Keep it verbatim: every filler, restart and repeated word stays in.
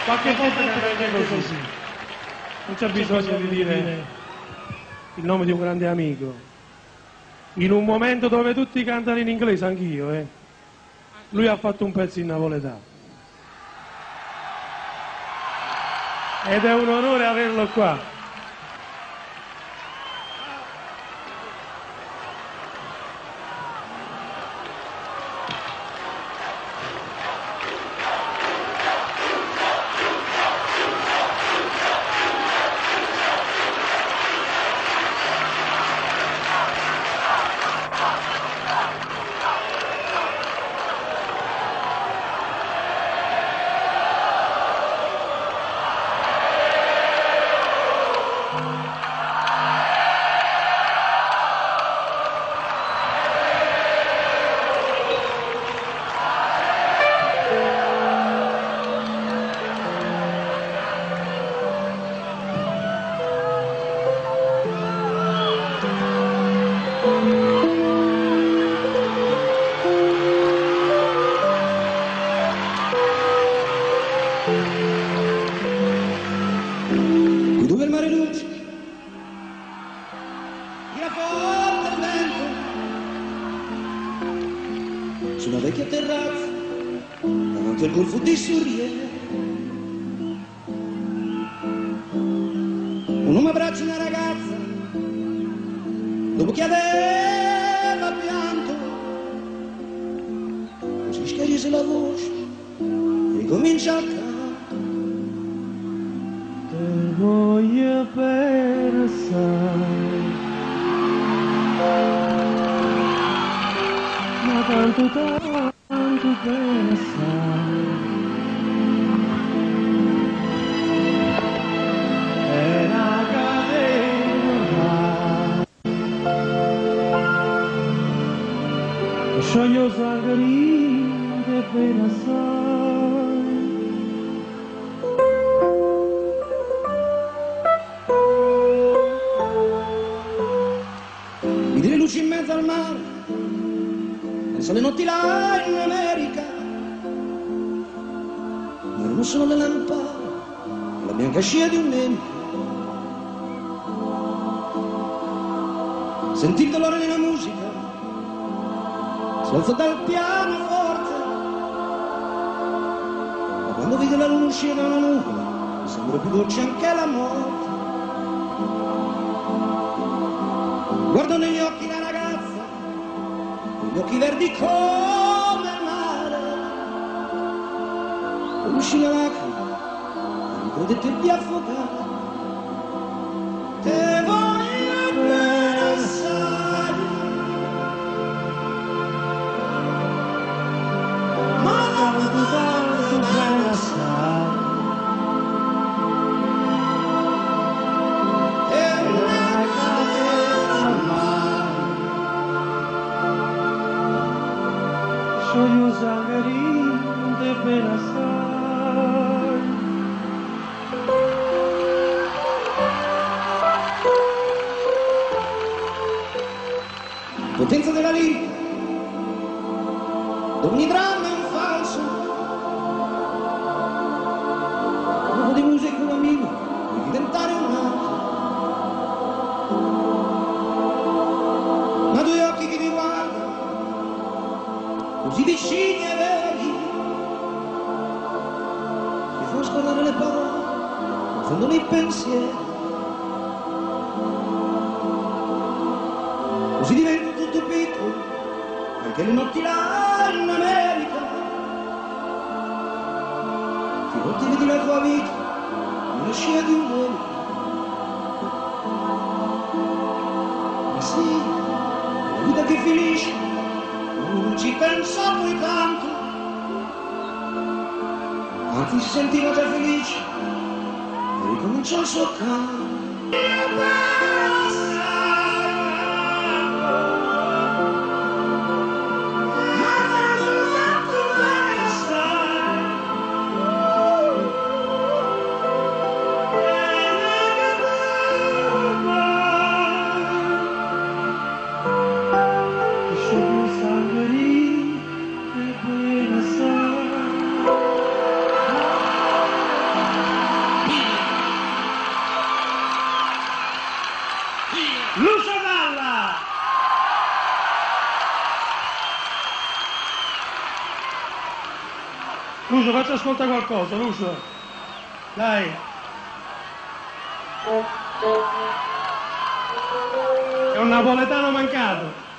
Qualche volta canta così. Non c'è bisogno di dire il nome di un grande amico. In un momento dove tutti cantano in inglese, anch'io, eh. Lui ha fatto un pezzo in napoletano. Ed è un onore averlo qua. Dove il mare luce, tira forte il vento, su una vecchia terrazza, davanti al golfo di Surriere. Un uomo abbraccia una ragazza, dopo che aveva pianto, così schiarisce la voce e comincia a cantare. Voglio per assai, ma tanto tanto per assai, è una catena che scioglie sangue per assai. Le luci in mezzo al mare, penso alle notti là in America, ma non sono le lampade, la bianca scia di un nemico. Sentì il dolore nella musica, si alzò dal pianoforte, ma quando vide la luna uscire da una nuvola, mi sembrò più dolce anche la morte. Guardo negli occhi la ragazza, gli occhi verdi come il mare, e uscì una lacrima, e mi credette di affogare. Te voglio bene assai, ma tanto tanto bene assai. Sogno sangue per assai. Potenza della lirica, dove ogni dramma è un falso, un uomo di musica un amico, di diventare un altro. Ma due occhi che ti guardano, così vicini e veri, ti fanno scorrere le parole, confondono i pensieri. Così divento tutto piccolo, anche le notti là in America. Ti volti vedi la tua vita, una scia di un volo. Ma sì, la vita che finisce, non ci pensa poi tanto, anzi si sentiva già felice e ricominciò il suo canto. Lucio Dalla! Lucio, facci ascoltare qualcosa, Lucio. Dai. È un napoletano mancato.